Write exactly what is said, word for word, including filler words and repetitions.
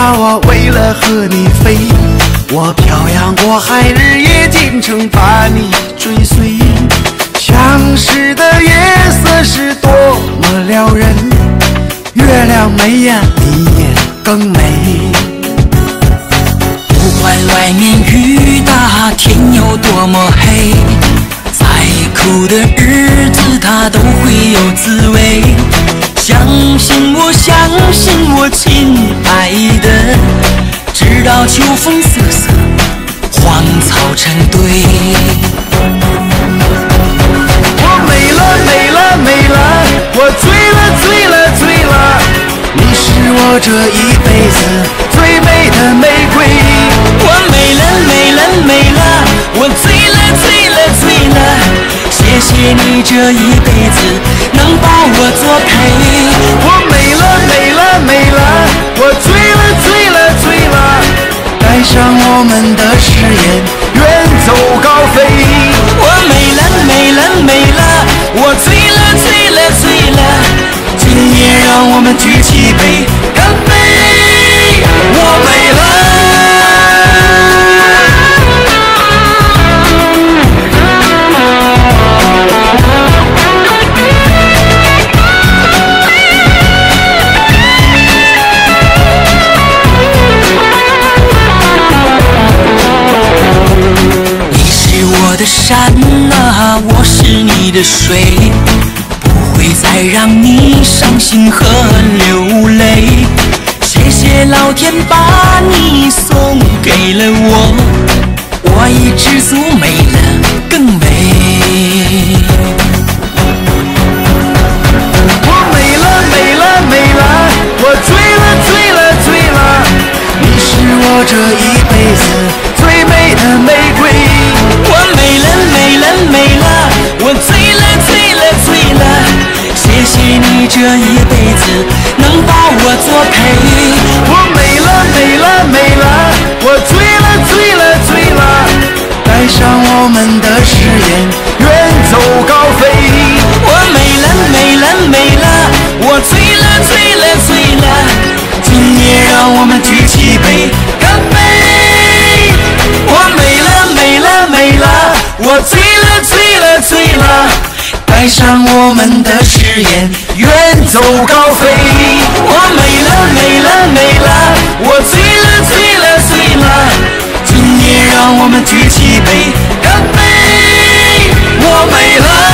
啊，我为了和你飞，我漂洋过海，日夜兼程把你追随。相识的夜色是多么撩人，月亮美呀，你也更美。 不管外面雨大，天有多么黑，再苦的日子它都会有滋味。相信我，相信我，亲爱的，直到秋风瑟瑟，荒草成堆。 我美了，美了，美了，我醉了，醉了，醉了，你是我这一辈子最美的玫瑰。 我美了，美了，美了，我醉了，醉了，醉了，谢谢你这一辈子能把我作陪。 我美了，美了，美了，我醉了，醉了，醉了，带上我们的誓言，远走高飞。 我美了，美了，美了，我醉了，醉了，醉了，今夜让我们举起杯，干杯！我美了。山啊，我是你的水，不会再让你伤心和流泪。谢谢老天把你送给了我，我已知足，美了更美。 我美了，美了，美了，我醉了，醉了，醉了，你是我这一辈子最美的玫瑰。 我美了，美了，美了，我醉了，醉了，醉了，谢谢你这一辈子能把我作陪。 我美了，美了，美了，我醉了，醉了，醉了，带上我们的誓言，远走高飞。 我美了，美了，美了，我醉了，醉了，醉了，今夜让我们举起杯，干杯！我美了，美了，美了，我醉了，醉了，醉了，带上我们的誓言，远走高飞。我美了，美了，美了，我醉了，醉了，醉了，今夜让我们举起杯，干杯！我美了。